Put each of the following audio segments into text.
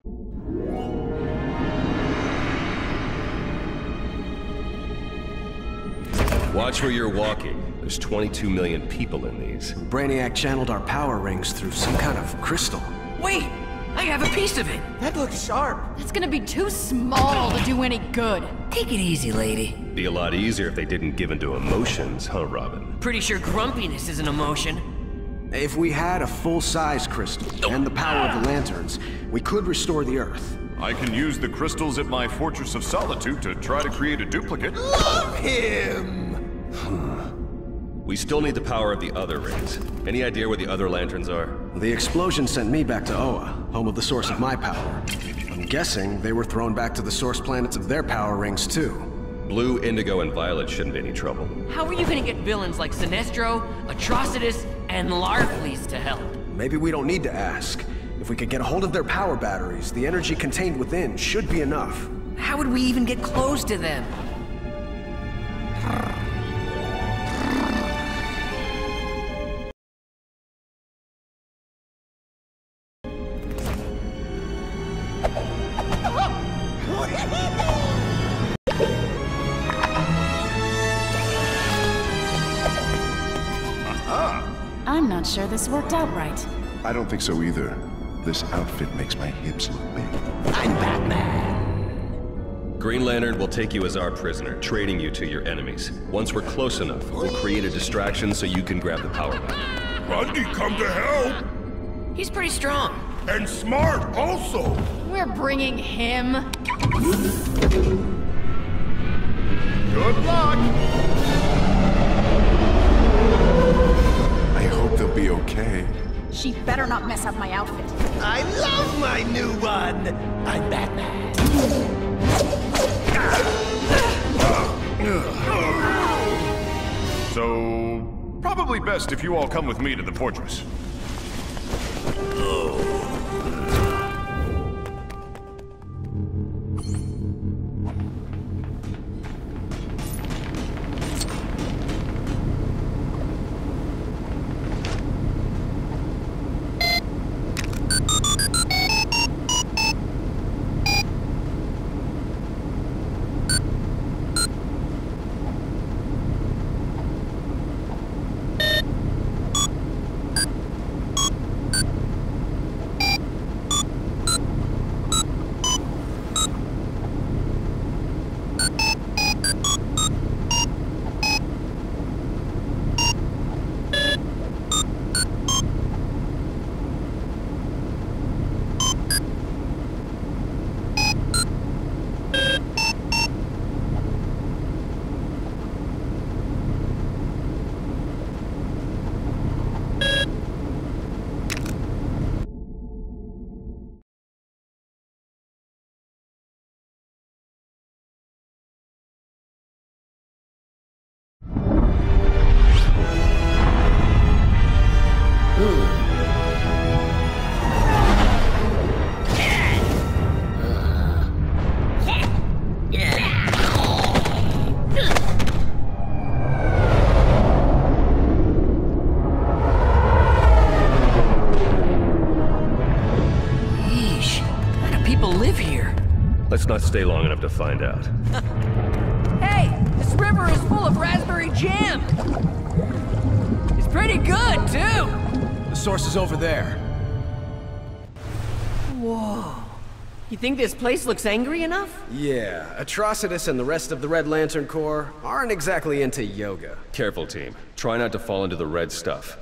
Watch where you're walking. There's 22 million people in these. Brainiac channeled our power rings through some kind of crystal. Wait! I have a piece of it! That looks sharp. That's gonna be too small to do any good. Take it easy, lady. Be a lot easier if they didn't give into emotions, huh, Robin? Pretty sure grumpiness is an emotion. If we had a full-size crystal and the power of the lanterns, we could restore the Earth. I can use the crystals at my Fortress of Solitude to try to create a duplicate. Love him! We still need the power of the other rings. Any idea where the other lanterns are? The explosion sent me back to Oa, home of the source of my power. I'm guessing they were thrown back to the source planets of their power rings, too. Blue, Indigo, and Violet shouldn't be any trouble. How are you gonna get villains like Sinestro, Atrocitus, and Larfleeze to help? Maybe we don't need to ask. If we could get a hold of their power batteries, the energy contained within should be enough. How would we even get close to them? I'm not sure this worked out right. I don't think so either. This outfit makes my hips look big. I'm Batman. Green Lantern will take you as our prisoner, trading you to your enemies. Once we're close enough, we'll create a distraction so you can grab the power back. Grundy come to help! He's pretty strong. And smart, also! We're bringing him. Good luck! I hope they'll be okay. She better not mess up my outfit. I love my new one. I'm Batman. So, probably best if you all come with me to the fortress. Let's not stay long enough to find out. Hey! This river is full of raspberry jam! It's pretty good, too! The source is over there. Whoa. You think this place looks angry enough? Yeah, Atrocitus and the rest of the Red Lantern Corps aren't exactly into yoga. Careful, team. Try not to fall into the red stuff.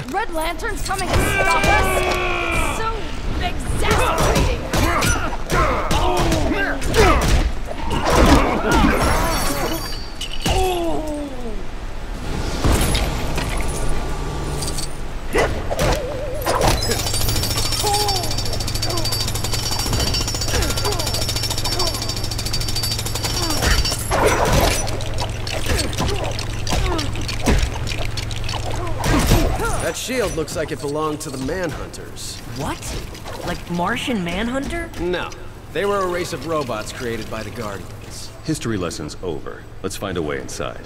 Red Lantern's coming to stop us? It's so exasperating! That shield looks like it belonged to the Manhunters. What? Like Martian Manhunter? No. They were a race of robots created by the Guardians. History lesson's over. Let's find a way inside.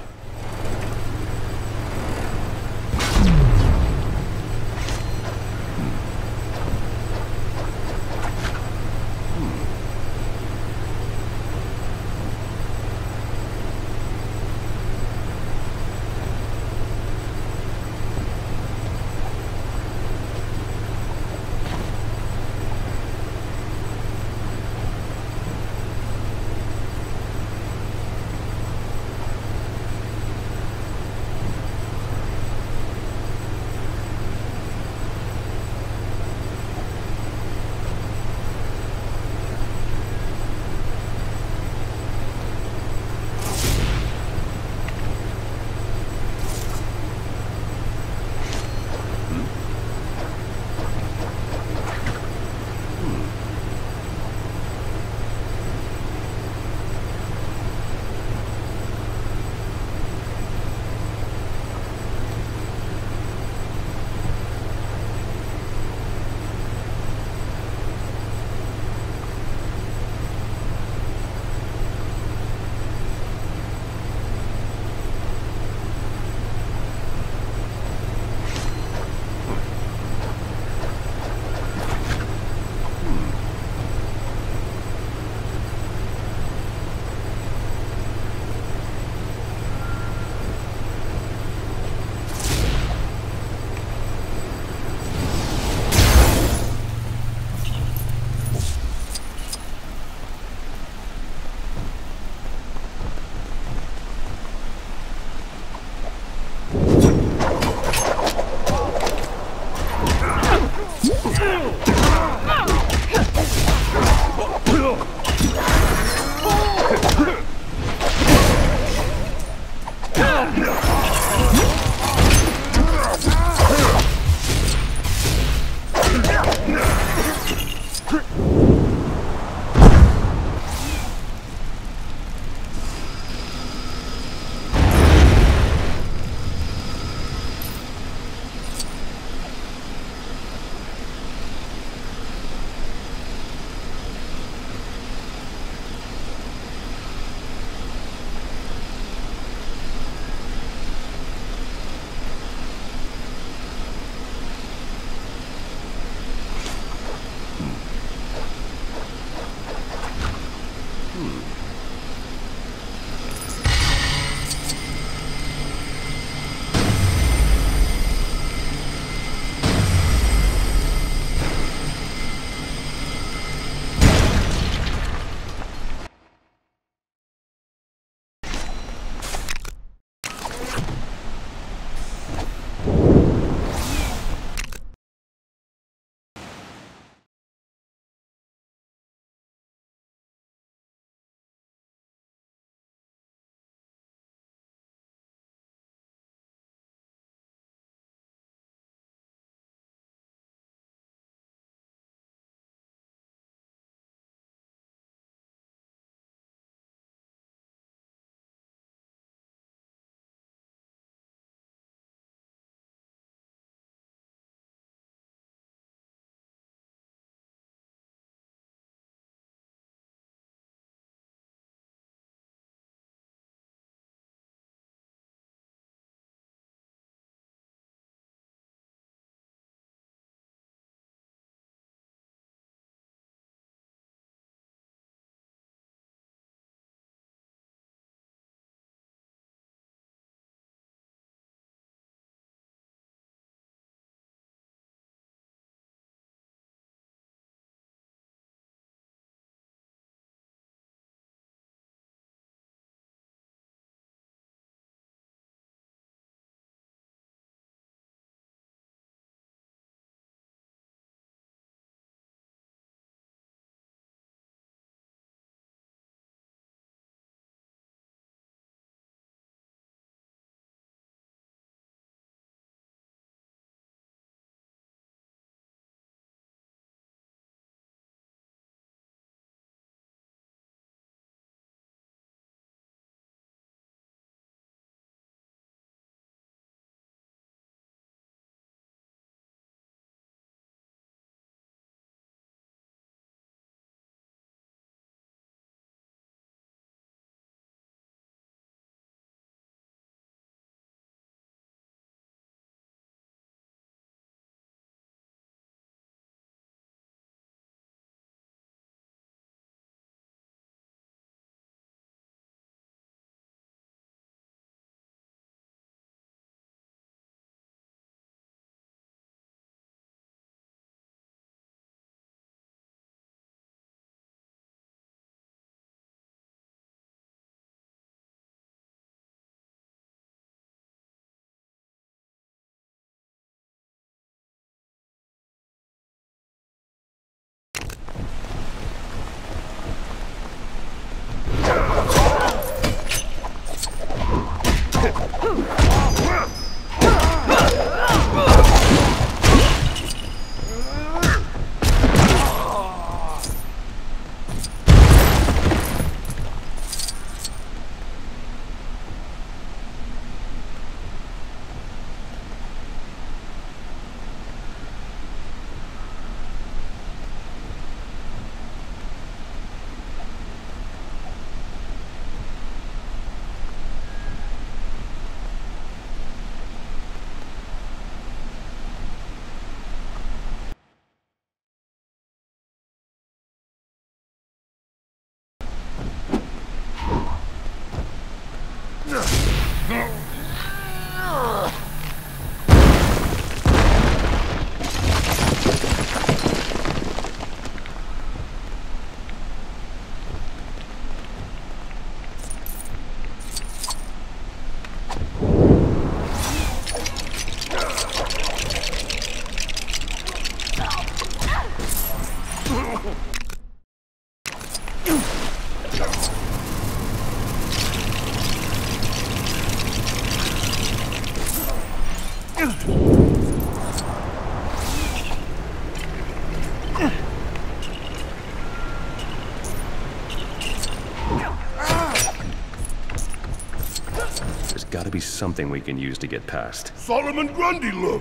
There's gotta be something we can use to get past. Solomon Grundy look!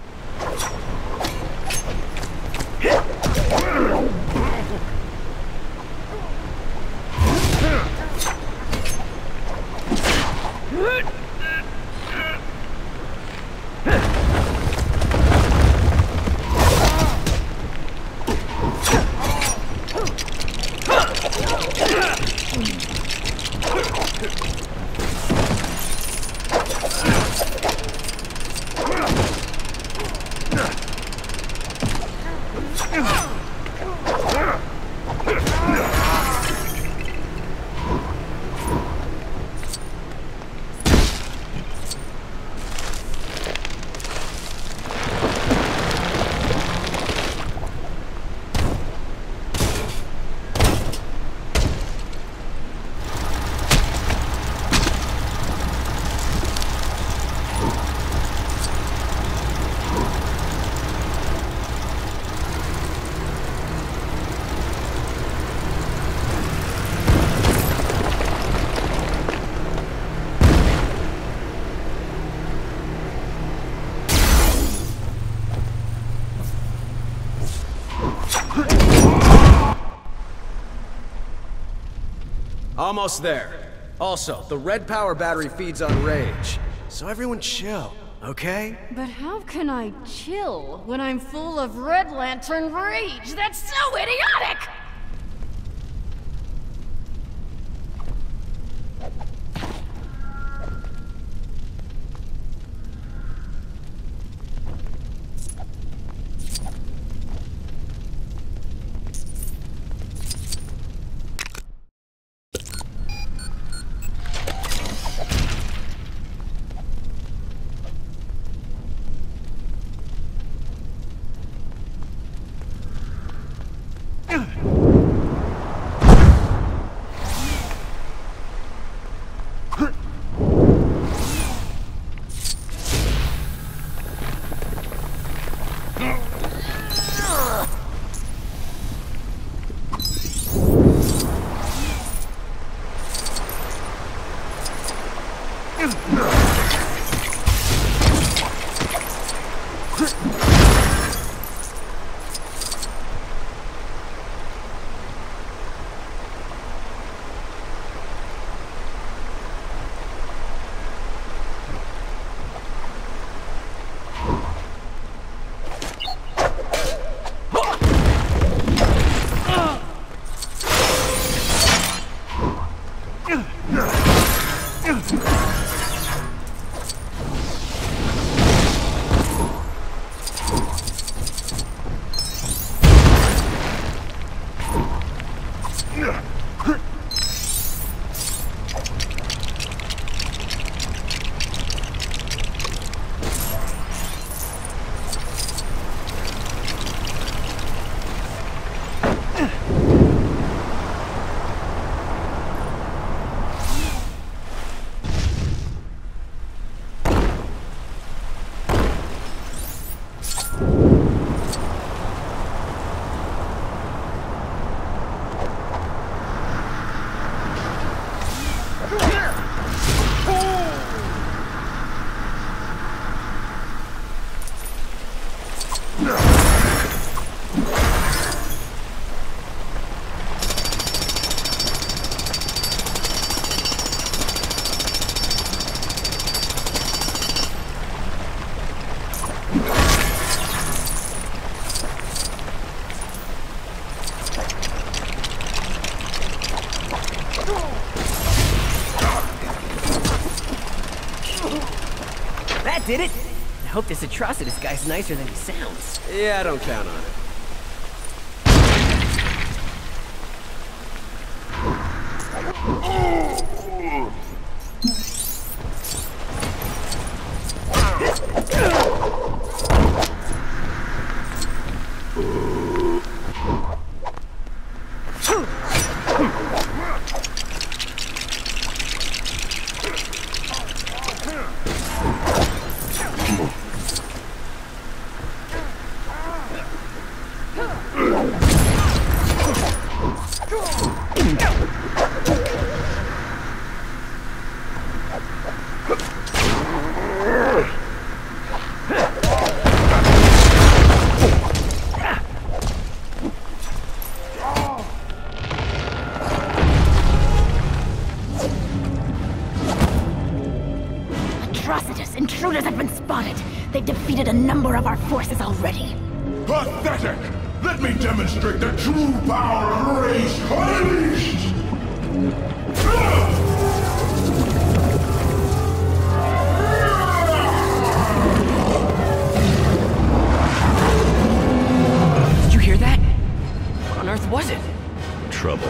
Almost there. Also, the red power battery feeds on rage. So everyone chill, okay? But how can I chill when I'm full of Red Lantern rage? That's so idiotic! That did it! I hope this Atrocitus guy's nicer than he sounds. Yeah, I don't count on it. They've defeated a number of our forces already. Pathetic! Let me demonstrate the true power of race unleashed! Did you hear that? What on earth was it? Trouble.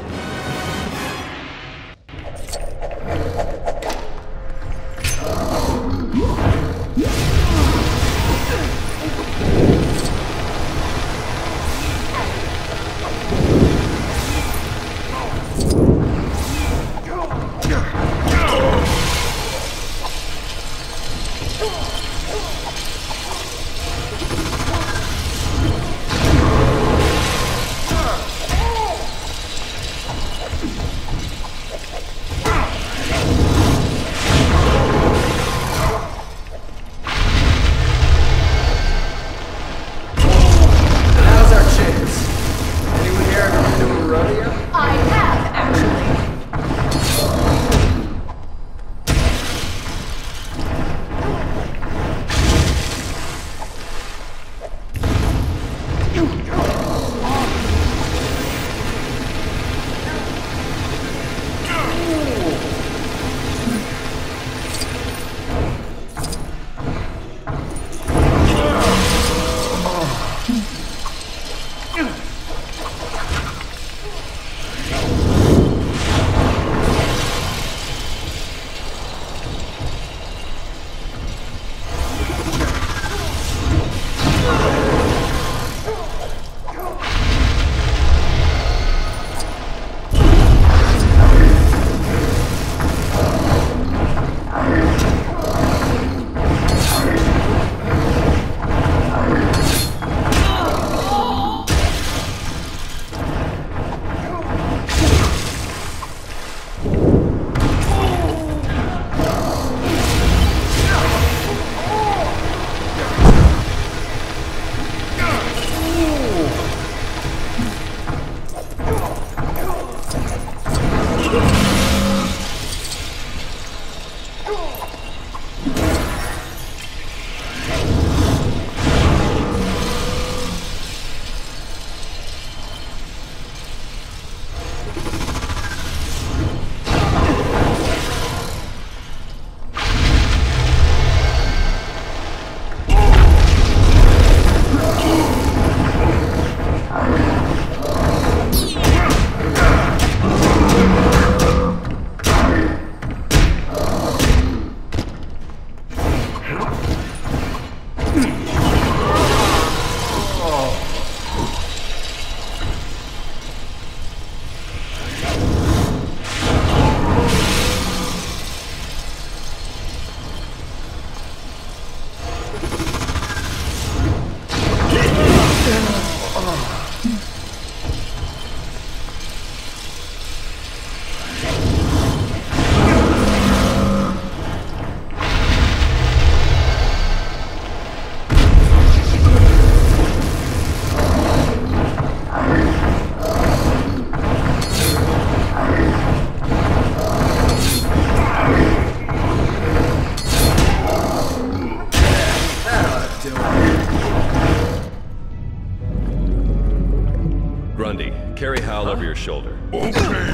Carry Hal over your shoulder. Okay,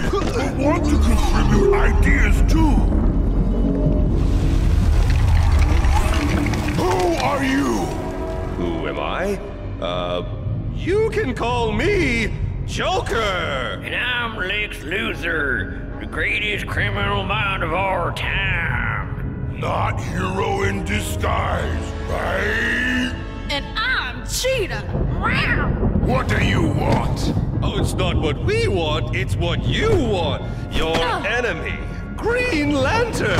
I want to contribute ideas too. Who are you? Who am I? You can call me Joker! And I'm Lex Luthor, the greatest criminal mind of our time. Not hero in disguise, right? And I'm Cheetah. Wow. What do you want? Oh, it's not what we want, it's what you want. Your enemy, Green Lantern.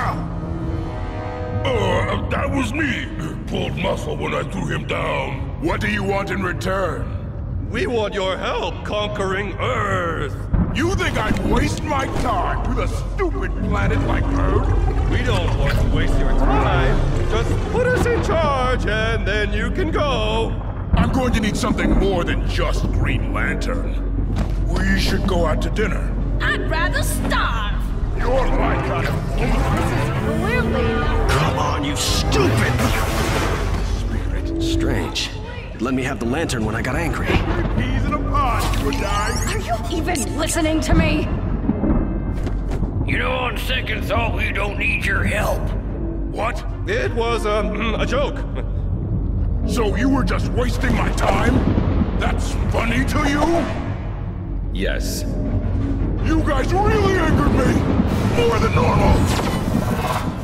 That was me. Pulled muscle when I threw him down. What do you want in return? We want your help conquering Earth. You think I'd waste my time with a stupid planet like Earth? We don't want to waste your time. Just put us in charge and then you can go. I'm going to need something more than just Green Lantern. We should go out to dinner. I'd rather starve. You're my kind of woman. This is clearly not... Come on, you stupid! Strange. It let me have the lantern when I got angry. Peas in a pod, you would die. Are you even listening to me? You know, on second thought, we don't need your help. What? It was a joke. So you were just wasting my time? That's funny to you? Yes. You guys really angered me! More than normal!